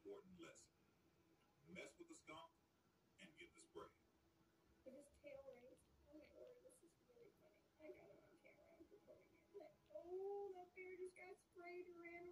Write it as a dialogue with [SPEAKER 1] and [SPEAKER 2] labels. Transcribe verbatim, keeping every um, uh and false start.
[SPEAKER 1] important lesson. Mess with the skunk and get the spray.
[SPEAKER 2] But his tail raised. Oh my lord, this is really funny. I got it on camera. I'm recording it. But, oh, that bear just got sprayed and ran